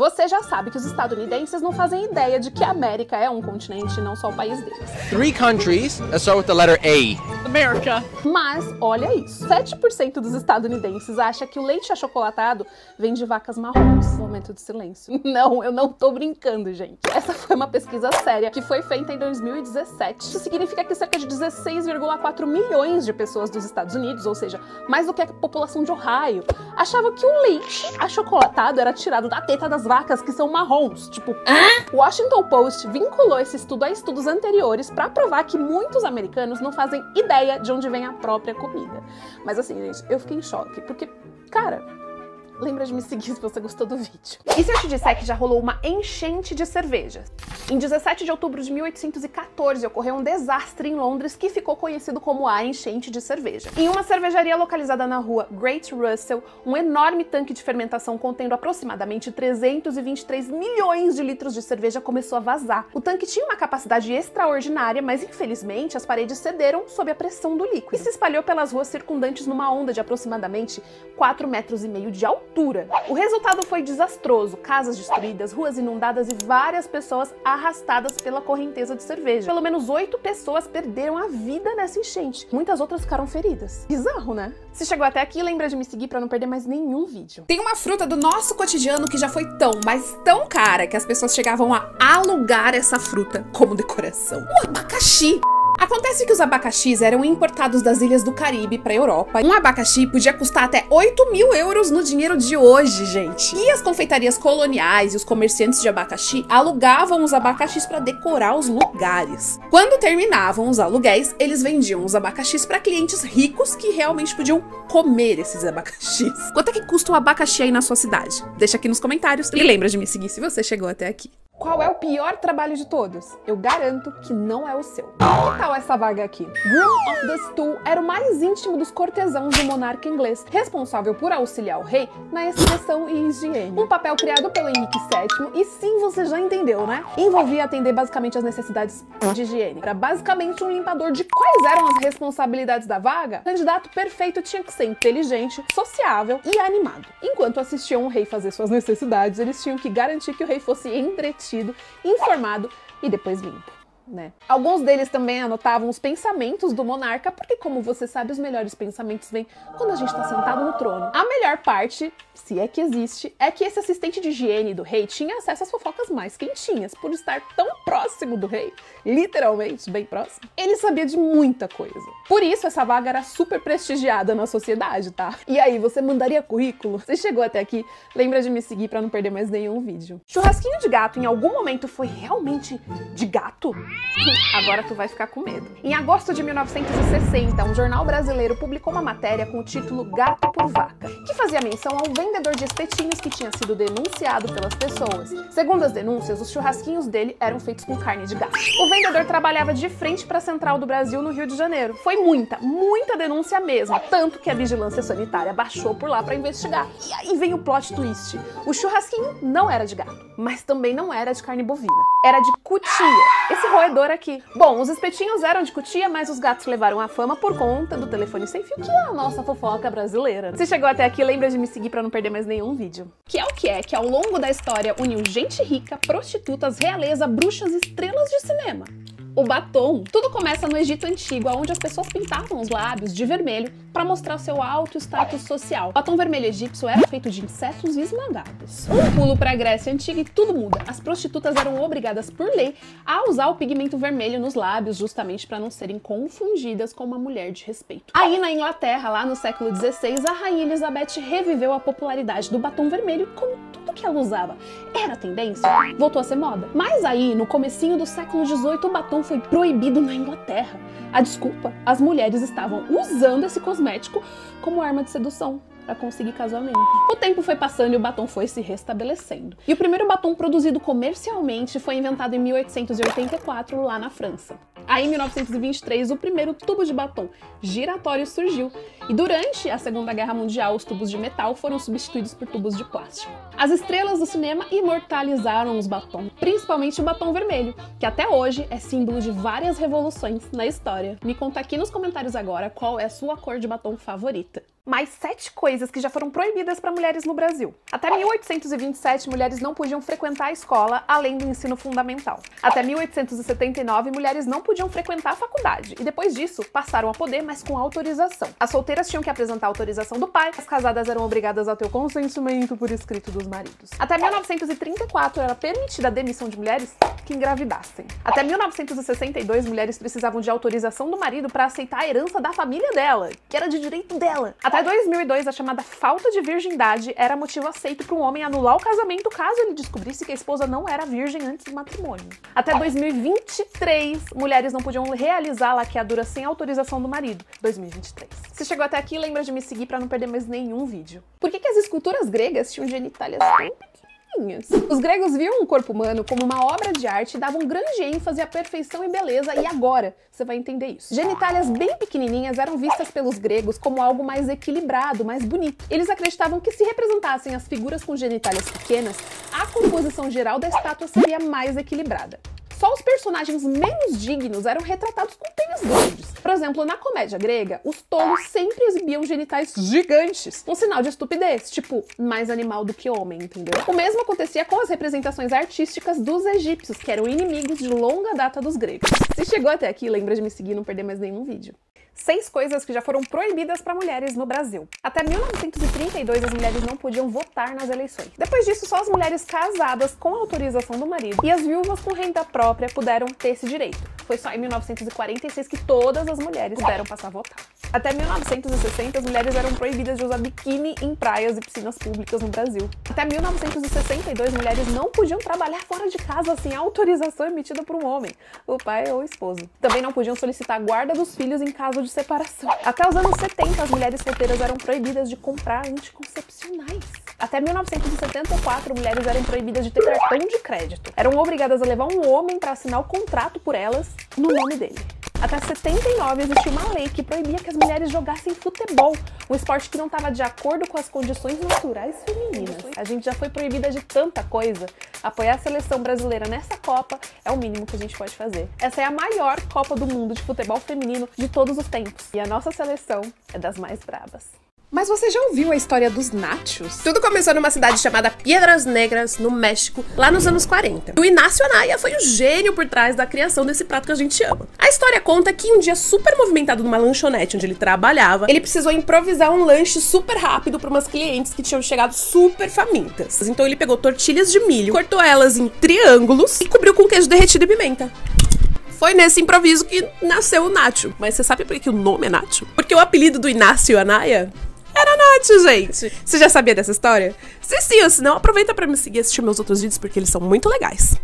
Você já sabe que os estadunidenses não fazem ideia de que a América é um continente e não só o país deles. 3 countries that start with the letter A. America. Mas, olha isso, 7% dos estadunidenses acha que o leite achocolatado vem de vacas marrons. Momento de silêncio. Não, eu não tô brincando, gente. Essa foi uma pesquisa séria que foi feita em 2017. Isso significa que cerca de 16,4 milhões de pessoas dos Estados Unidos, ou seja, mais do que a população de Ohio, achavam que o leite achocolatado era tirado da teta das vacas que são marrons. Tipo, o Washington Post vinculou esse estudo a estudos anteriores para provar que muitos americanos não fazem ideia de onde vem a própria comida. Mas assim, gente, eu fiquei em choque, porque, cara, lembra de me seguir se você gostou do vídeo. E se eu te disser que já rolou uma enchente de cervejas? Em 17 de outubro de 1814, ocorreu um desastre em Londres que ficou conhecido como a enchente de cerveja. Em uma cervejaria localizada na rua Great Russell, um enorme tanque de fermentação contendo aproximadamente 323 milhões de litros de cerveja começou a vazar. O tanque tinha uma capacidade extraordinária, mas infelizmente as paredes cederam sob a pressão do líquido e se espalhou pelas ruas circundantes numa onda de aproximadamente 4,5 metros de altura. O resultado foi desastroso, casas destruídas, ruas inundadas e várias pessoas arrastadas pela correnteza de cerveja. Pelo menos 8 pessoas perderam a vida nessa enchente. Muitas outras ficaram feridas. Bizarro, né? Se chegou até aqui, lembra de me seguir para não perder mais nenhum vídeo. Tem uma fruta do nosso cotidiano que já foi tão, mas tão cara que as pessoas chegavam a alugar essa fruta como decoração. O abacaxi! Acontece que os abacaxis eram importados das ilhas do Caribe para a Europa. Um abacaxi podia custar até 8.000 euros no dinheiro de hoje, gente. E as confeitarias coloniais e os comerciantes de abacaxi alugavam os abacaxis para decorar os lugares. Quando terminavam os aluguéis, eles vendiam os abacaxis para clientes ricos que realmente podiam comer esses abacaxis. Quanto é que custa um abacaxi aí na sua cidade? Deixa aqui nos comentários e lembra de me seguir se você chegou até aqui. Qual é o pior trabalho de todos? Eu garanto que não é o seu. Que tal essa vaga aqui? Groom of the Stool era o mais íntimo dos cortesãos do monarca inglês, responsável por auxiliar o rei na expressão e higiene. Um papel criado pelo Henrique VII, e sim, você já entendeu, né? Envolvia atender basicamente as necessidades de higiene. Era basicamente um limpador de quais eram as responsabilidades da vaga? O candidato perfeito tinha que ser inteligente, sociável e animado. Enquanto assistiam o rei fazer suas necessidades, eles tinham que garantir que o rei fosse entretido, informado e depois limpo, né? Alguns deles também anotavam os pensamentos do monarca, porque, como você sabe, os melhores pensamentos vêm quando a gente tá sentado no trono. A melhor parte, se é que existe, é que esse assistente de higiene do rei tinha acesso às fofocas mais quentinhas, por estar tão próximo do rei, literalmente bem próximo. Ele sabia de muita coisa. Por isso, essa vaga era super prestigiada na sociedade, tá? E aí, você mandaria currículo? Você chegou até aqui, lembra de me seguir pra não perder mais nenhum vídeo. Churrasquinho de gato em algum momento foi realmente de gato? Agora tu vai ficar com medo. Em agosto de 1960, um jornal brasileiro publicou uma matéria com o título Gato por Vaca, que fazia menção a um vendedor de espetinhos que tinha sido denunciado pelas pessoas. Segundo as denúncias, os churrasquinhos dele eram feitos com carne de gato. O vendedor trabalhava de frente para a Central do Brasil, no Rio de Janeiro. Foi muita denúncia mesmo, tanto que a vigilância sanitária baixou por lá para investigar. E aí vem o plot twist. O churrasquinho não era de gato, mas também não era de carne bovina. Era de cutia, esse roedor aqui. Bom, os espetinhos eram de cutia, mas os gatos levaram a fama por conta do telefone sem fio, que é a nossa fofoca brasileira. Se chegou até aqui, lembra de me seguir para não perder mais nenhum vídeo. Que é que ao longo da história uniu gente rica, prostitutas, realeza, bruxas e estrelas de cinema. O batom. Tudo começa no Egito Antigo, onde as pessoas pintavam os lábios de vermelho para mostrar o seu alto status social. O batom vermelho egípcio era feito de insetos esmagados. Um pulo para a Grécia Antiga e tudo muda. As prostitutas eram obrigadas por lei a usar o pigmento vermelho nos lábios, justamente para não serem confundidas com uma mulher de respeito. Aí na Inglaterra, lá no século XVI, a rainha Elizabeth reviveu a popularidade do batom vermelho, como tudo que ela usava era tendência, voltou a ser moda. Mas aí, no comecinho do século XVIII, o batom foi proibido na Inglaterra. A desculpa, as mulheres estavam usando esse cosmético como arma de sedução para conseguir casamento. O tempo foi passando e o batom foi se restabelecendo. E o primeiro batom produzido comercialmente foi inventado em 1884 lá na França. Aí, em 1923, o primeiro tubo de batom giratório surgiu. E durante a Segunda Guerra Mundial, os tubos de metal foram substituídos por tubos de plástico. As estrelas do cinema imortalizaram os batons, principalmente o batom vermelho, que até hoje é símbolo de várias revoluções na história. Me conta aqui nos comentários agora qual é a sua cor de batom favorita. Mais 7 coisas que já foram proibidas para mulheres no Brasil. Até 1827, mulheres não podiam frequentar a escola além do ensino fundamental. Até 1879, mulheres não podiam frequentar a faculdade. E depois disso, passaram a poder, mas com autorização. As solteiras tinham que apresentar a autorização do pai, as casadas eram obrigadas a ter o consentimento por escrito dos maridos. Até 1934, era permitida a demissão de mulheres que engravidassem. Até 1962, mulheres precisavam de autorização do marido para aceitar a herança da família dela, que era de direito dela. Até 2002, a chamada falta de virgindade era motivo aceito para um homem anular o casamento caso ele descobrisse que a esposa não era virgem antes do matrimônio. Até 2023, mulheres não podiam realizar a laqueadura sem autorização do marido. 2023. Se chegou até aqui, lembra de me seguir para não perder mais nenhum vídeo. Por que as esculturas gregas tinham genitálias tão pequenas? Os gregos viam o corpo humano como uma obra de arte e davam grande ênfase à perfeição e beleza, e agora você vai entender isso. Genitálias bem pequenininhas eram vistas pelos gregos como algo mais equilibrado, mais bonito. Eles acreditavam que se representassem as figuras com genitálias pequenas, a composição geral da estátua seria mais equilibrada. Só os personagens menos dignos eram retratados com pênis grandes. Por exemplo, na comédia grega, os tolos sempre exibiam genitais gigantes, um sinal de estupidez, tipo, mais animal do que homem, entendeu? O mesmo acontecia com as representações artísticas dos egípcios, que eram inimigos de longa data dos gregos. Se chegou até aqui, lembra de me seguir e não perder mais nenhum vídeo. 6 coisas que já foram proibidas para mulheres no Brasil. Até 1932, as mulheres não podiam votar nas eleições. Depois disso, só as mulheres casadas com autorização do marido e as viúvas com renda própria puderam ter esse direito. Foi só em 1946 que todas as mulheres puderam passar a votar. Até 1960, as mulheres eram proibidas de usar biquíni em praias e piscinas públicas no Brasil. Até 1962, mulheres não podiam trabalhar fora de casa sem autorização emitida por um homem, o pai ou o esposo. Também não podiam solicitar a guarda dos filhos em caso de separação. Até os anos 70, as mulheres solteiras eram proibidas de comprar anticoncepcionais. Até 1974, mulheres eram proibidas de ter cartão de crédito. Eram obrigadas a levar um homem para assinar o contrato por elas no nome dele. Até 79, existia uma lei que proibia que as mulheres jogassem futebol, um esporte que não estava de acordo com as condições naturais femininas. A gente já foi proibida de tanta coisa. Apoiar a seleção brasileira nessa Copa é o mínimo que a gente pode fazer. Essa é a maior Copa do Mundo de futebol feminino de todos os tempos. E a nossa seleção é das mais bravas. Mas você já ouviu a história dos nachos? Tudo começou numa cidade chamada Piedras Negras, no México, lá nos anos 40. O Inácio Anaya foi o gênio por trás da criação desse prato que a gente ama. A história conta que um dia super movimentado numa lanchonete onde ele trabalhava, ele precisou improvisar um lanche super rápido para umas clientes que tinham chegado super famintas. Então ele pegou tortilhas de milho, cortou elas em triângulos e cobriu com queijo derretido e pimenta. Foi nesse improviso que nasceu o nacho. Mas você sabe por que o nome é nacho? Porque o apelido do Inácio Anaya era nacho, gente. Você já sabia dessa história? Se sim ou se não, aproveita pra me seguir e assistir meus outros vídeos, porque eles são muito legais.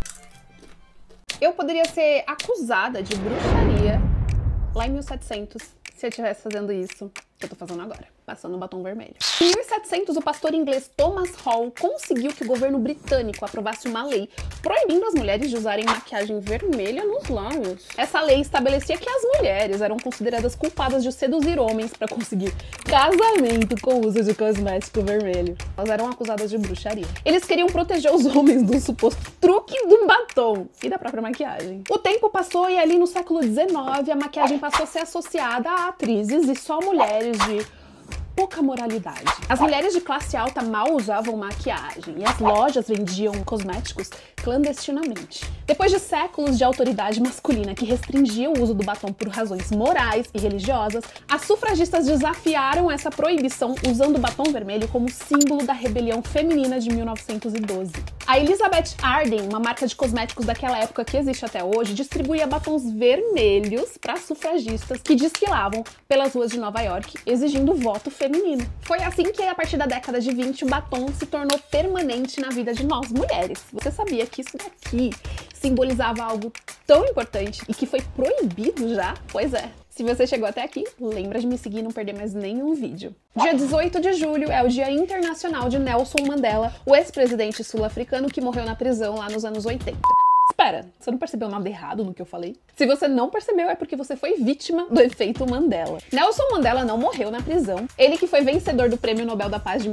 Eu poderia ser acusada de bruxaria lá em 1700 se eu estivesse fazendo isso que eu tô fazendo agora, passando um batom vermelho. Em 1700, o pastor inglês Thomas Hall conseguiu que o governo britânico aprovasse uma lei proibindo as mulheres de usarem maquiagem vermelha nos lábios. Essa lei estabelecia que as mulheres eram consideradas culpadas de seduzir homens para conseguir casamento com o uso de cosmético vermelho. Elas eram acusadas de bruxaria. Eles queriam proteger os homens do suposto truque do batom e da própria maquiagem. O tempo passou e ali no século XIX a maquiagem passou a ser associada a atrizes e só mulheres de pouca moralidade. As mulheres de classe alta mal usavam maquiagem e as lojas vendiam cosméticos clandestinamente. Depois de séculos de autoridade masculina que restringia o uso do batom por razões morais e religiosas, as sufragistas desafiaram essa proibição usando o batom vermelho como símbolo da rebelião feminina de 1912. A Elizabeth Arden, uma marca de cosméticos daquela época que existe até hoje, distribuía batons vermelhos para sufragistas que desfilavam pelas ruas de Nova York exigindo voto feminino. Foi assim que, a partir da década de 20, o batom se tornou permanente na vida de nós, mulheres. Você sabia que isso daqui simbolizava algo tão importante e que foi proibido já? Pois é. Se você chegou até aqui, lembra de me seguir e não perder mais nenhum vídeo. Dia 18 de julho é o Dia Internacional de Nelson Mandela, o ex-presidente sul-africano que morreu na prisão lá nos anos 80. Pera, você não percebeu nada errado no que eu falei? Se você não percebeu, é porque você foi vítima do efeito Mandela. Nelson Mandela não morreu na prisão. Ele que foi vencedor do Prêmio Nobel da Paz de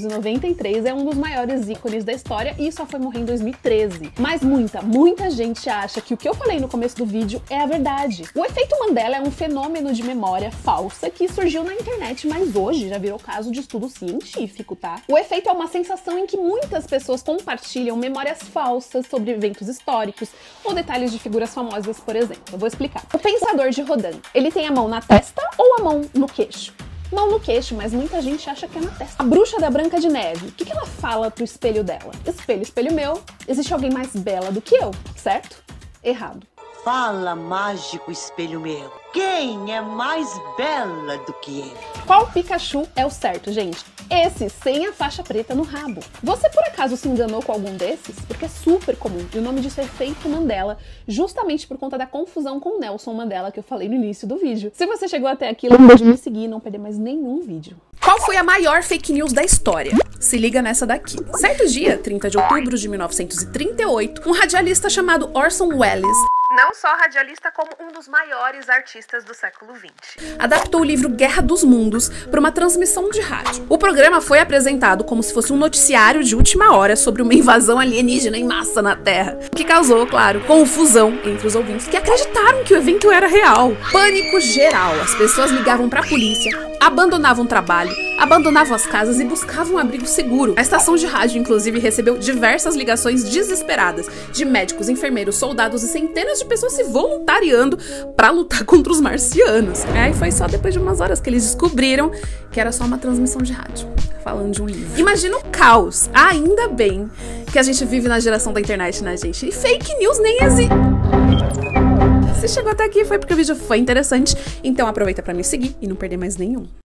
1993 é um dos maiores ícones da história e só foi morrer em 2013. Mas muita gente acha que o que eu falei no começo do vídeo é a verdade. O efeito Mandela é um fenômeno de memória falsa que surgiu na internet, mas hoje já virou caso de estudo científico, tá? O efeito é uma sensação em que muitas pessoas compartilham memórias falsas sobre eventos históricos ou detalhes de figuras famosas, por exemplo. Eu vou explicar. O pensador de Rodin, ele tem a mão na testa ou a mão no queixo? Mão no queixo, mas muita gente acha que é na testa. A bruxa da Branca de Neve, o que ela fala pro espelho dela? Espelho, espelho meu, existe alguém mais bela do que eu, certo? Errado. Fala, mágico espelho meu, quem é mais bela do que eu? Qual Pikachu é o certo, gente? Esse sem a faixa preta no rabo. Você por acaso se enganou com algum desses? Porque é super comum, e o nome disso é efeito Mandela, justamente por conta da confusão com Nelson Mandela que eu falei no início do vídeo. Se você chegou até aqui, lembra de me seguir e não perder mais nenhum vídeo. Qual foi a maior fake news da história? Se liga nessa daqui. Certo dia, 30 de outubro de 1938, um radialista chamado Orson Welles, não só radialista, como um dos maiores artistas do século XX, adaptou o livro Guerra dos Mundos para uma transmissão de rádio. O programa foi apresentado como se fosse um noticiário de última hora sobre uma invasão alienígena em massa na Terra, o que causou, claro, confusão entre os ouvintes que acreditaram que o evento era real. Pânico geral, as pessoas ligavam para a polícia, abandonavam o trabalho, abandonavam as casas e buscavam um abrigo seguro. A estação de rádio, inclusive, recebeu diversas ligações desesperadas de médicos, enfermeiros, soldados e centenas de pessoas se voluntariando pra lutar contra os marcianos. E foi só depois de umas horas que eles descobriram que era só uma transmissão de rádio, falando de um livro. Imagina o caos. Ainda bem que a gente vive na geração da internet, né, gente? E fake news nem existe. Se chegou até aqui foi porque o vídeo foi interessante, então aproveita pra me seguir e não perder mais nenhum.